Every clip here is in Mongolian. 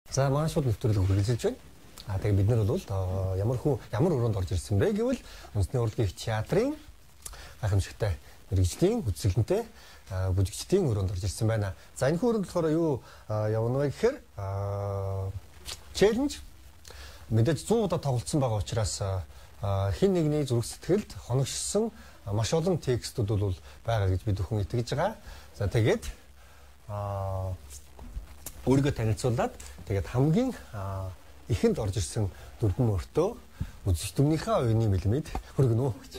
За манай шууд нэвтрүүлэг үргэлжилж байна. Тэгээ бид нар бол ямар өрөөнд орж ирсэн бэ гэвэл үндэсний урлагийн театрын гайхамшигтай мэргэжлийн үзэсгэлэнтэй бүжигчдийн өрөөнд орж ирсэн байна. За энэ өрөөнд болохоор юу явна вэ гэхээр челленж мэдээж 100 удаа тоглолцсон байгаа учраас хин нэгний зүрх сэтгэлд хоногшсон маш олон текстүүд бол байгаа гэж бид бүхэн итгэж байгаа. За тэгээд өөрийгөө танилцуулаад тэгээд хамгийн ихэнд орж ирсэн дөрвөн мөртөө үзэж дүмнийхээ оюуны мэлмэд хөргөнө гэж.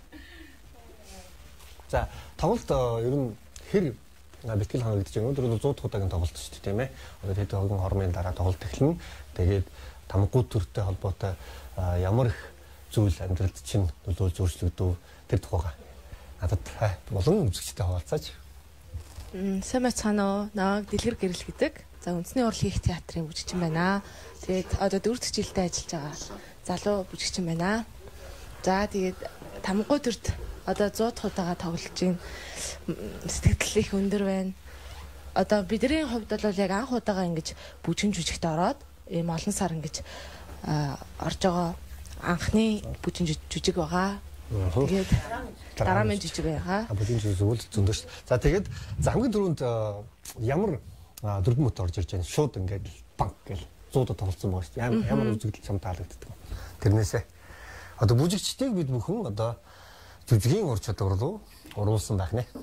За тоглолт ер нь хэр бэлтгэл хангагдаж байна. Өнөөдөр 100 дахь удаагийн тоглолт шүү дээ, тийм ээ. Одоо хэд хогийн хормын дараа тоглолт эхэлнэ. Тэгээд тамгууд төртэй холбоотой ямар их зүйл амьдралд чинь нөлөөлж өөрчлөгдөв тэр тухайга надад болон үзэгчтэй хаваалцаач. Сайн байцгаана уу? Намайг Дэлгэр Гэрэл гэдэг. За үндэсний урлагийн театрын бүжигчин байна. Тэгээд одоо 4 дахь жилдээ ажиллаж байгаа залуу бүжигчин байна. За тэгээд тамгууд төрт одоо 100 дахь удаага тоглож байна. Сэтгэл их өндөр байна. Одоо бидний хувьд бол яг анх удаага ингэж бүжигэн жүжигт ороод ийм олон сар ингэж орж байгаа анхны бүжигэн жүжиг байгаа. Тэгээд дараагийн жүжиг байгаа. Бүжигэн жүжиг үл зөндөө шүү. За тэгээд хамгийн түрүүнд ямар дөрвөн мөт орж ирж байна. Шууд ингээд банк гэл 100 удаа тоглолцсон байгаа шүү. Ямар үзэгдэл чам таалагддаг. Тэрнээсээ одоо бүжигчдийг бид бүхэн одоо жүжигийн ур чадвар руу оруулсан байх нэ.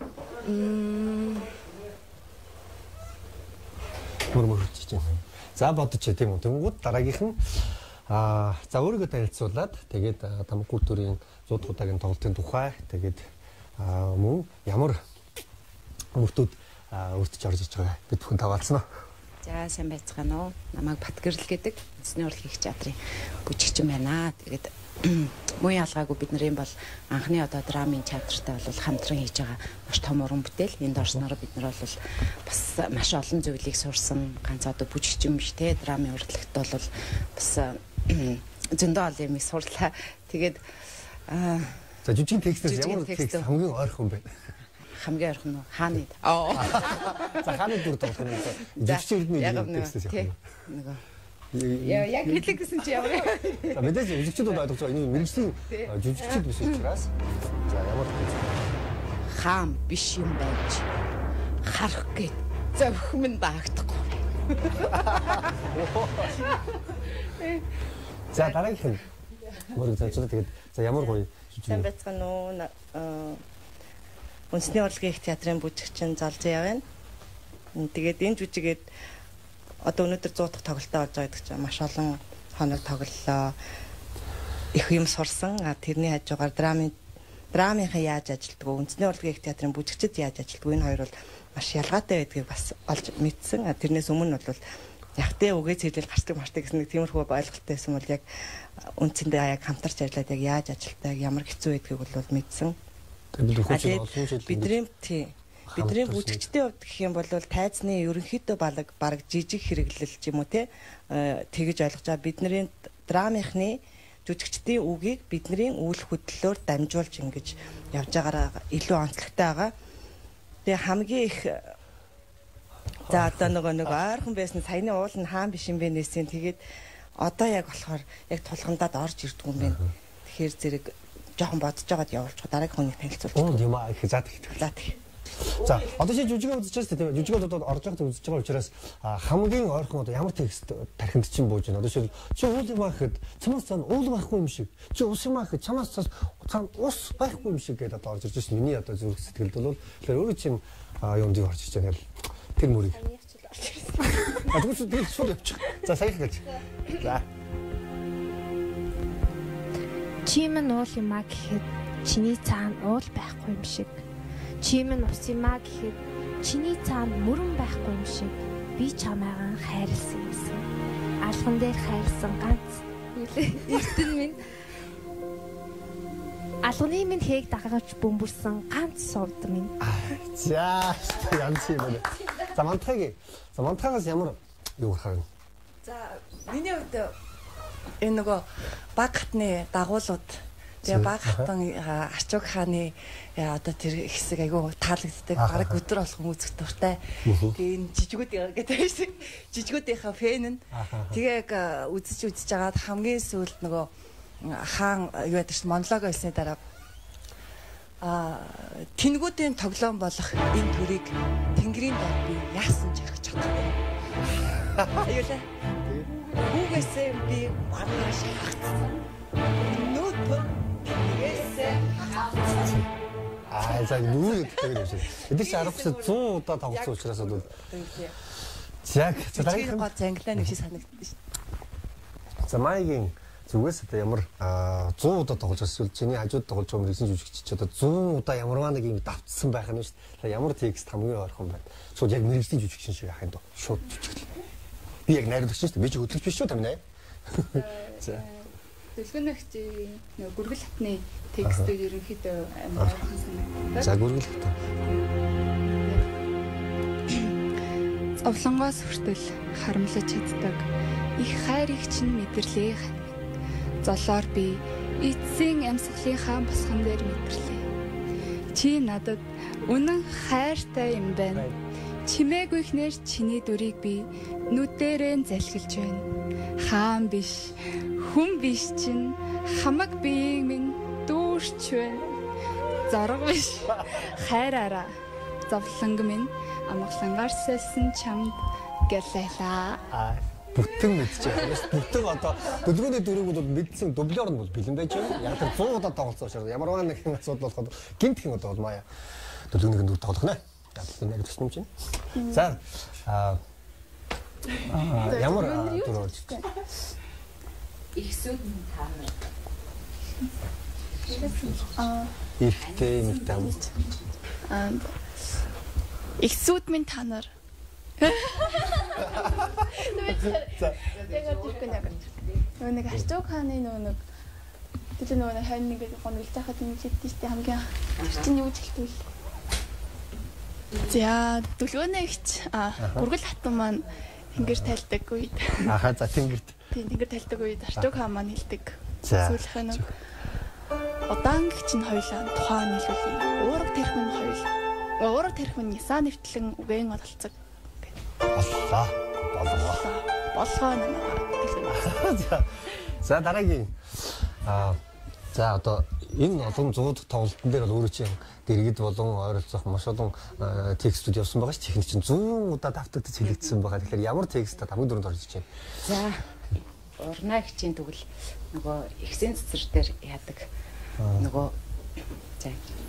Мөрмөрч чинь. За бодож тийм үү. Тэнгууд дараагийнх нь за өөрийгөө танилцуулаад тэгээд тамгууд төрийн 100 дахь удаагийн тоглолтын тухай тэгээд мөн ямар мөртүүд өөртөж орж иж байгаа бид бүхэн таваалцсан уу? За сайн байцгаана уу? Намайг Батгэрэл гэдэг үндэсний урлагийн театрын бүжигчин байна. Тэгээд муу ялгаагүй бидний бол анхны одоо драмын театртай бол хамтран хийж байгаа маш том уран бүтээл. Энд орсноор бид нар бол бас маш олон зүйлийг сурсан. Ганц одоо бүжигчин биш те драмын урлагт бол бас зөндөө олон юм сурлаа. Тэгээд за жүжигний текстээс ямар текст хамгийн ойрхон бэ? Хамгийн ойрхон нь хааны. За хааны дүр тоглох юм. Жүжигчний текстээс явах. Нөгөө яг хэлэх гэсэн чи ямар. За мэдээж жүжигчд ойлгож байгаа. Энэ мэрэгжлийн жүжигчд биш учраас. За ямар хаан биш юм байж харах гээд зөвхөн баагдахгүй. За дараагийнх нь мөрөг зэнчүүд тэгээд за ямар гоё жүжиг. Сайн байцгаана уу? Үндэсний урлагийн театрын бүжигчин Залзаа байна. Тэгээд энэ жүжигээд одоо өнөөдөр 100 дахь тоглолтоо болж байгаа гэдэг чинь маш олон хоног тоглолоо. Их юм сурсан. Тэрний хажуугаар драмынхаа яаж ажилтдаг, үндэсний урлагийн театрын бүжигчид яаж ажилтдаг энэ хоёр бол маш ялгаатай байдгийг бас олж мэдсэн. Тэрнээс өмнө бол ягтай үгээ цэглэл гарчдаг марчдаг гэсэн нэг тиймэрхүү ойлголттой байсан бол яг үндсэндээ яг хамтарч ажиллаад яг яаж ажилтдаг, ямар хэцүү байдгийг бол мэдсэн. Бидний бүжигчдийн хувьд гэх юм бол тайзны ерөнхийдөө бараг жижиг хэрэглэл юм уу те тэгэж ойлгож байгаа. Бидний драмынхны жүжигчдийн үгийг бидний үйл хөдлөлөөр дамжуулж ингэж явж байгаараа илүү онцлогтой байгаа. Тэгээ хамгийн их за одоо нэг ойрхон байсан саяны уул нь хаан биш юм бэ нээсэн. Тэгээд одоо яг болохоор яг тулгандаад орж ирдэг юм байна. Тэгэхээр зэрэг жоохон бодож байгаад явуулчих. Дараагийн хүнийг танилцуулчих. Оо тийм аа их заад их. За одоо чи жүжигээ үзэж байгаа шүү дээ. Жүжигээ одоо орж байгаад үзэж байгаа учраас хамгийн ойрхон одоо ямар текст тархинд чинь бууж байна. Одоо чи уул юм аахад цамаас цаана уул байхгүй юм шиг. Чи ус юм аахад цамаас цаана ус байхгүй юм шиг гэдэг одоо орж ирж байна. Миний одоо зүрх сэтгэлд бол тэгэхээр өөрөө чинь юунд орж ирж байгаа юм. Тэр мөрийг. Тэгвэл шууд явчих. За саяхан гэж. За. Чимэн уул юм аа гэхэд чиний цаана уул байхгүй юм шиг. Чимэн ус юм аа гэхэд чиний цаана мөрөн байхгүй юм шиг би чамайгаа хайрлсан юмсан. Алган дээр хайрлсан ганц эрдэн минь алганы минь хээг дагаж бөмбөрсөн ганц сувд минь. За янз юм байна. За мантагаас ямар юу харна? За миний хувьд энэ нөгөө баг хатны дагуулууд Тэгээ баг хатан Арчууг хааны одоо тэр хэсэг айгүй таалагддаг. Бараг өдөр болгон үзэх дуртай. Тэгээ энэ жижигүүд гэдэг шиг жижигүүдийнхаа фэн нь. Тэгээ яг үзэж жагаад хамгийн сүүлд нөгөө хаан юу гэдэг чинь монолог ойлсны дараа тэнгүүдийн тоглоом болох энэ төрийг тэнгэрийн дор би яасан ч харах чадахгүй. Аюулаа. Хүүгээсээ би маргааш хагцсан. Нүүтэн тэгээсээ хагцсан. За нүү гэдэг юм шиг. Эдгээр чи 10-аас 100 удаа тоглосон учраас бол яг дараагийн гол англиа нэг шиг санагддаг шүү. За маягийн зүгээс одоо ямар 100 удаа тоглож эсвэл чиний хажууд тоглож байгаа мөрөсөн жүжигч одоо 100 удаа ямарваа нэг юм давтсан байх нь шүү дээ. Ямар текст хамгийн ойрхон байна. Шууд яг мэрэгжлийн жүжигчин шиг ахын доо. Шууд жүжиглээ. Би яг найруулагч шүү дээ. Би ч хөтлөгч биш шүү тамина. За. Дэлгэнэгчийн нэг гүргэл хатны текстүүд ерөнхийдөө амар ойрхон санагдав. За гүргэл хат. Овлонгоос хүртэл харамлаж чаддаг их хайрыг чинь мэдэрлээ хань. Золоор би эцсийн амьсгалын хаан босгон дээр мэдэрлээ. Чи надад үнэн хайртай юм байна. Чимээгүйхнэр чиний дүрийг би нүдэрээ залхилж байна. Хаан биш, хүн биш чинь хамаг биеийг минь дүүрч байна. Зорго биш, хайраараа. Зовлонг минь амгалангаар сэлсэн чамд гэлээлаа. Бүтэн мэдчихэв. Бүтэн одоо өдрөөний дөрөвүүд бол мэдсэн дублер нь бол бэлэн байж байна. Яг тэр 100 удаа тоглосон учраас ямарваа нэгэн асуудал болохоор гинт гин удаа бол маяа дөрөвний дүр тоглох нэ. Яг нэг төсөм чинь. За ямар дүр болж байна? Ихсүүд нь таамаг. Ихтэй юм таам. Ихсүүд минь та нар. Нэг Арчууг хааны нэг тэр нэг хань нэг гонглж байхад нэг хэдийстэй хамгийн чинь юу хэлтвэл. За дүлгөөнэгч гүргэл хатан маань тэнгэр тайлдаг үед. За тэнгэрт. Тийм тэнгэр тайлдаг үед Арчууг хаан маань хэлдэг. Сүүлх нэг удаангч нь хоёлаа тухайн нийлүүлээ. Уурга тэрх минь хоёлаа. Уурга тэрх минь ясаа нэвтлэн үгэн олцог. Болгоо намайг. За дараагийн за одоо энэ олон 100 тоглолтын дээр бол өөрөө чинь дэргэд болон ойролцоох маш олон текстүүд явсан байгаа ш. Техник чинь 100 удаа давтагдаж хэлэгдсэн байгаа. Тэгэхээр ямар текст хамгийн дөрөнд орж иж байна? За урнаагчийн тэгвэл нөгөө ихсэн цэцэр дээр яадаг нөгөө за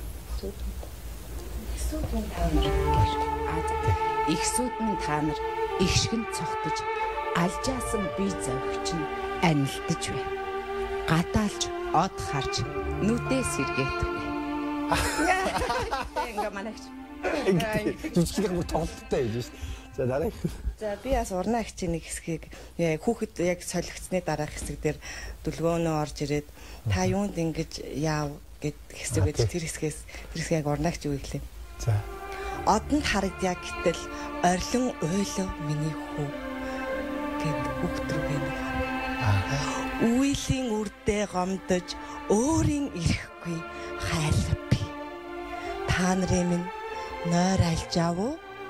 ихсүүд минь та нар их шигэн цогтож алжаасан бие завхич нь анилдаж байна. Гадаалж од харж нүдээ сэргээдэг. Ингээ манайч. Жүжиглэх бүр тоглолттой байж шээ. За дараа. За би бас урнаагчийн нэг хэсгийг хүүхэд яг солигдсны дараах хэсэг дээр дүлгөөнөө орж ирээд та юунд ингэж яав гэд хэсэг байж тэр хэсгийг яг урнаагч юу гэлээ. За. Одонд харагдъя гэтэл орилон ойлоо миний хүү гэд хүүхдрүүгээ нэг. Үйлийн үрдээ гомдож өөрийн ирэхгүй хайлаа би. Та нарын минь нойр альж авуу.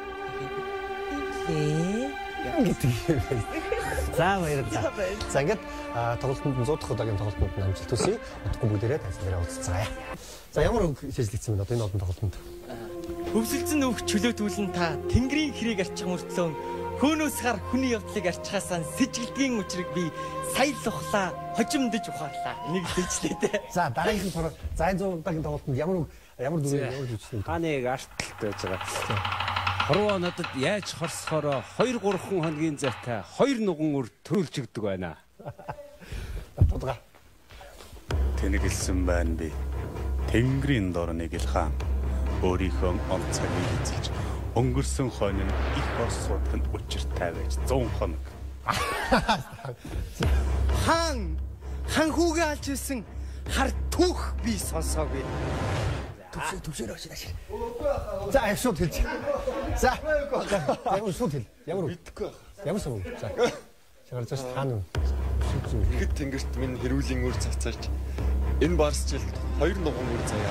За баярлалаа. За ингээд тоглолтод 100 дахь удаагийн тоглолтод амжилт хүсье. Удахгүй бүгдээрээ таньсараа уулзцаая. За ямар үг шийдэгдсэн бэ одоо энэ олон тоглолтод? Өвсөлдсөн нүх чөлөөтүүлэн та тэнгэрийн хэрийг арчих мөртлөө хөөнөөс хар хүний явдлыг арчхаасаа сэжгэлдгийн учрыг би саялухлаа, хожимдож ухаарлаа. Энийг хэлжлээ дээ. За дараагийн тураа за 100 удаагийн тоглолтод ямар дүрээр ямар жүжигчтэй? Хааныг арталтай байж байгаа. Хорвоо надад яаж хорсохороо 2-3 хоногийн зайтай 2 нуган өр төрүүлжигдэг байна. Тодорхой. Тэнэгэлсэн байна би. Тэнгэрийн дор нэг л хаан өөрийнхөө онцгийг эзэлж өнгөрсөн хойно их ос суудахын учиртай байж 100 хоног. Хан хүүгээ алж ирсэн хар түүх би сонсоогүй. Төвшөр очиж. За шууд хэлж. За. Ямар шууд хэл. Ямар мэдэхгүй. Ямар сум. За. Шагарч таана. Ихэд тэнгэрт минь хэрүүлийн үр цацаарч Энэ барсжилт 2 нуган үр заяа.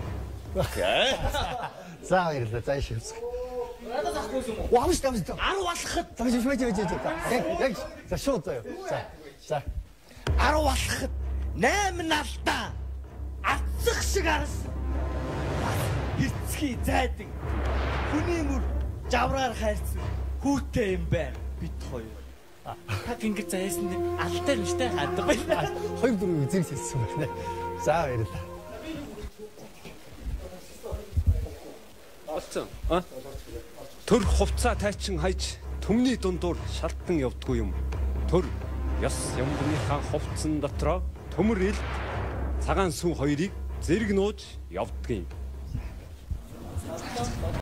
За баярлалаа. За ишээ үзье. Вамш тавс. 10 болоход. Яг за шууд заяа. За. 10 болоход 8 налдаа атсах шиг арсан. Эцгий зайдаг. Хүний мөр жавраар хайрцсан. Хүүтэй юм байна. Бид хоёр. Та гингэр заяасан нэг алтай л штэ хаадаг байна. 2-4 үзэг хэлсэн байна. За баярлалаа. Олцсон. Төр хувцаа тайчин хайж төмний дундуур шалтан явдгүй юм. Төр ёс юмныхаа хувцсан дотроо төмөр ил цагаан сүн хоёрыг зэрэг нууж явдгийн.